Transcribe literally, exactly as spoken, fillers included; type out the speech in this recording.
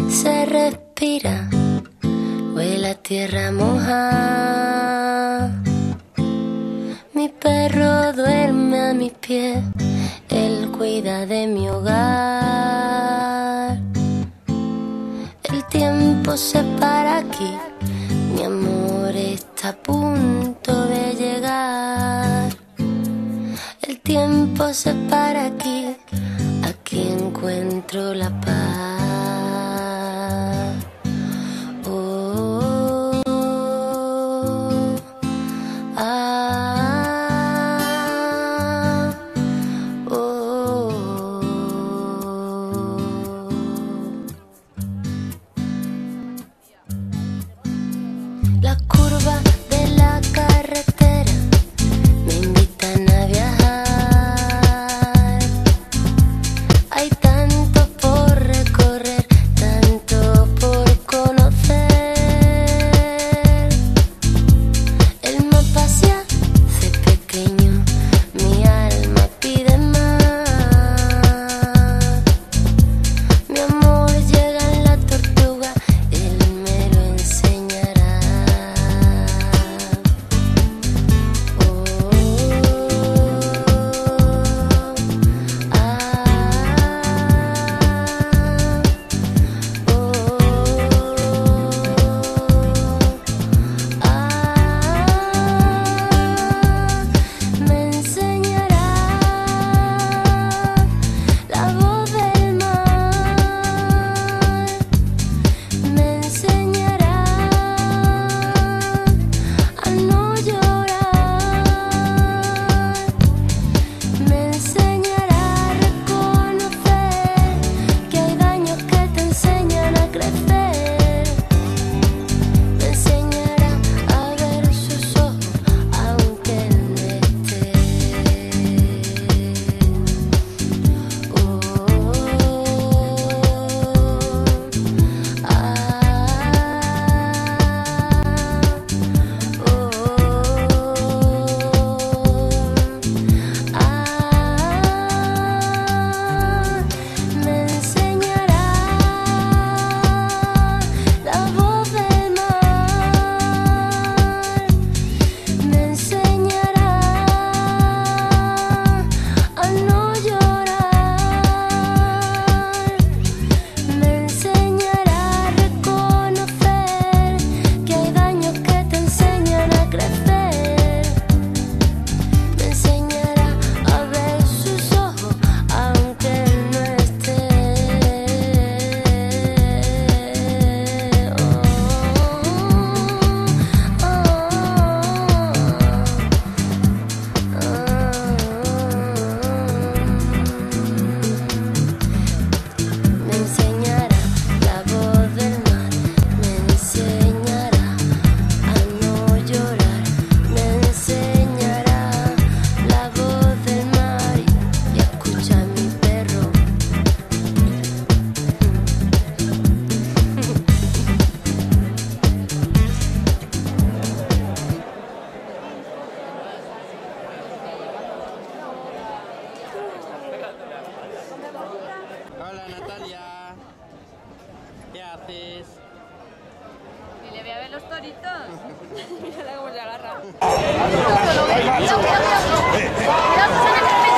se respira, huele a tierra mojada. Mi perro duerme a mis pies, él cuida de mi hogar. El tiempo se para aquí, mi amor está a punto de llegar. El tiempo se para aquí, aquí encuentro la paz. Oh, ah, oh. La curva de la carretera me invitan a viajar. Hay tanto por recorrer, tanto por conocer. El mapa se hace pequeño, mi alma pide más. Mi amor llega en la tortuga, él me lo enseñará. Oh, ah, oh, ah, me enseñará la voz del mar, me enseñará a no llorar, me enseñará a reconocer que hay daños que te enseñan a crecer, me enseñará a ver sus ojos aunque él no esté. Oh, ah, oh, ah, me enseñará la voz del mar, me enseñará a no llorar, me enseñará a reconocer que hay daños que te enseñan a crecer, me enseñará a ver sus ojos aunque él no esté. Oh, oh, me enseñará la voz del mar, me enseñará a no llorar, me enseñará la voz del mar y escucha a mi perro. Hola Natalia, ¿qué haces? Y le voy a ver los toritos. Mírala cómo se agarra. ¡Cuidado, Susana, que